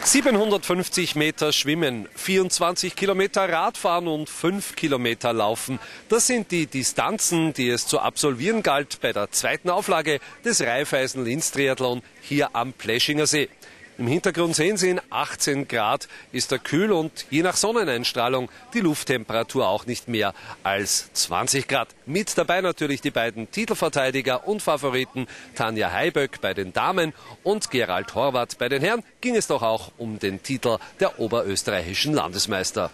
750 Meter Schwimmen, 24 Kilometer Radfahren und 5 Kilometer Laufen. Das sind die Distanzen, die es zu absolvieren galt bei der zweiten Auflage des Raiffeisen-Linz-Triathlon hier am Pleschinger See. Im Hintergrund sehen Sie, in 18 Grad ist er kühl und je nach Sonneneinstrahlung die Lufttemperatur auch nicht mehr als 20 Grad. Mit dabei natürlich die beiden Titelverteidiger und Favoriten Tanja Heiböck bei den Damen und Gerald Horvath bei den Herren. Ging es doch auch um den Titel der oberösterreichischen Landesmeister.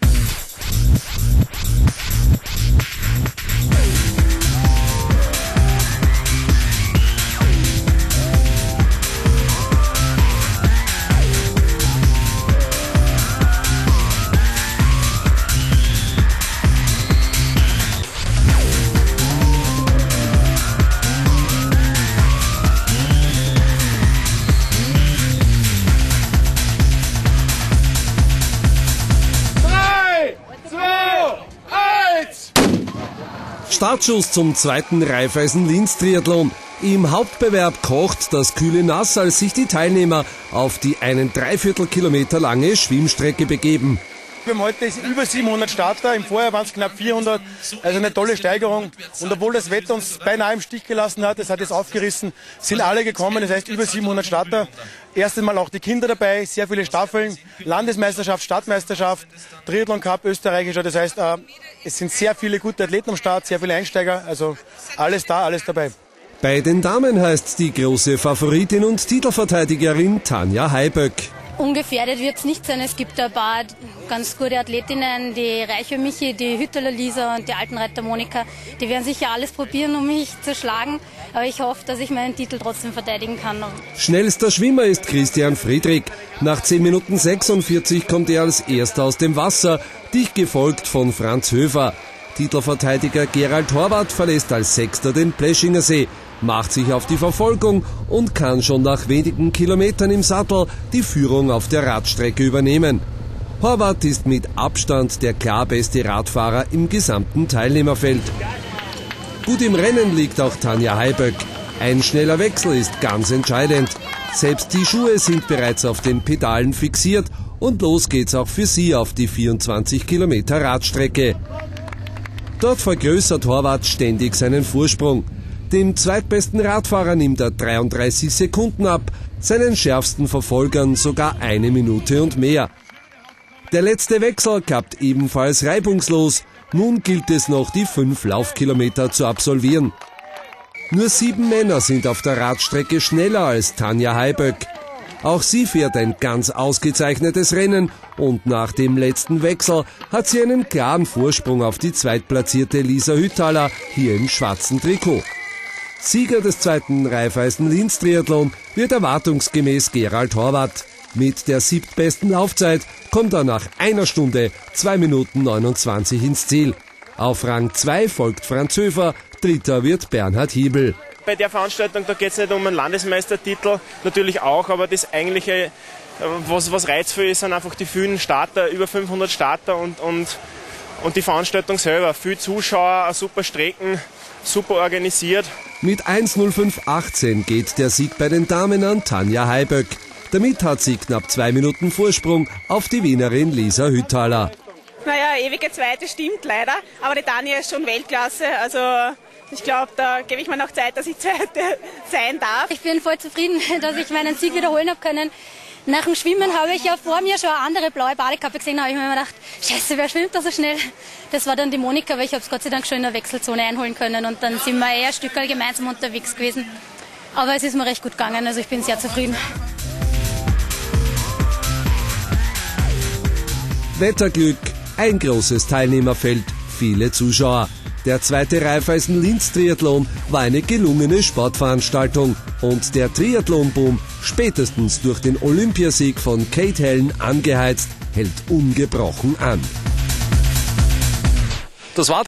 Startschuss zum zweiten Raiffeisen-Linz-Triathlon. Im Hauptbewerb kocht das kühle Nass, als sich die Teilnehmer auf die 1,75 Kilometer lange Schwimmstrecke begeben. Wir haben heute über 700 Starter, im Vorjahr waren es knapp 400, also eine tolle Steigerung. Und obwohl das Wetter uns beinahe im Stich gelassen hat, es hat jetzt aufgerissen, sind alle gekommen, das heißt über 700 Starter. Erstes Mal auch die Kinder dabei, sehr viele Staffeln, Landesmeisterschaft, Stadtmeisterschaft, Triathlon Cup, österreichischer, das heißt, es sind sehr viele gute Athleten am Start, sehr viele Einsteiger, also alles da, alles dabei. Bei den Damen heißt die große Favoritin und Titelverteidigerin Tanja Heiböck. Ungefährdet wird es nicht sein. Es gibt ein paar ganz gute Athletinnen, die Reiche Michi, die Hütteler Lisa und die Altenreiter Monika. Die werden sicher alles probieren, um mich zu schlagen. Aber ich hoffe, dass ich meinen Titel trotzdem verteidigen kann. Schnellster Schwimmer ist Christian Friedrich. Nach 10 Minuten 46 kommt er als Erster aus dem Wasser, dicht gefolgt von Franz Höfer. Titelverteidiger Gerald Horvath verlässt als Sechster den Pleschinger See, macht sich auf die Verfolgung und kann schon nach wenigen Kilometern im Sattel die Führung auf der Radstrecke übernehmen. Horvath ist mit Abstand der klar beste Radfahrer im gesamten Teilnehmerfeld. Gut im Rennen liegt auch Tanja Heiböck. Ein schneller Wechsel ist ganz entscheidend. Selbst die Schuhe sind bereits auf den Pedalen fixiert und los geht's auch für sie auf die 24 Kilometer Radstrecke. Dort vergrößert Horvath ständig seinen Vorsprung. Dem zweitbesten Radfahrer nimmt er 33 Sekunden ab, seinen schärfsten Verfolgern sogar 1 Minute und mehr. Der letzte Wechsel klappt ebenfalls reibungslos. Nun gilt es noch, die 5 Laufkilometer zu absolvieren. Nur 7 Männer sind auf der Radstrecke schneller als Tanja Heiböck. Auch sie fährt ein ganz ausgezeichnetes Rennen und nach dem letzten Wechsel hat sie einen klaren Vorsprung auf die zweitplatzierte Lisa Hüthaler hier im schwarzen Trikot. Sieger des zweiten Raiffeisen-Linz-Triathlon wird erwartungsgemäß Gerald Horvath. Mit der 7. besten Laufzeit kommt er nach 1 Stunde 2 Minuten 29 ins Ziel. Auf Rang 2 folgt Franz Höfer, dritter wird Bernhard Hiebel. Bei der Veranstaltung, da geht es nicht um einen Landesmeistertitel, natürlich auch, aber das eigentliche, was reizvoll ist, sind einfach die vielen Starter, über 500 Starter und die Veranstaltung selber. Viele Zuschauer, super Strecken, super organisiert. Mit 1:05:18 geht der Sieg bei den Damen an Tanja Heiböck. Damit hat sie knapp 2 Minuten Vorsprung auf die Wienerin Lisa Hüthaler. Naja, ewige Zweite stimmt leider, aber die Tanja ist schon Weltklasse, also ich glaube, da gebe ich mir noch Zeit, dass ich Zweite sein darf. Ich bin voll zufrieden, dass ich meinen Sieg wiederholen habe können. Nach dem Schwimmen habe ich ja vor mir schon eine andere blaue Badekappe gesehen, da habe ich mir gedacht, scheiße, wer schwimmt da so schnell? Das war dann die Monika, weil ich habe es Gott sei Dank schon in der Wechselzone einholen können und dann sind wir eher Stückerl gemeinsam unterwegs gewesen. Aber es ist mir recht gut gegangen, also ich bin sehr zufrieden. Wetterglück, ein großes Teilnehmerfeld, viele Zuschauer. Der zweite Raiffeisen-Linz-Triathlon war eine gelungene Sportveranstaltung und der Triathlon-Boom, spätestens durch den Olympiasieg von Kate Hellen angeheizt, hält ungebrochen an. Das war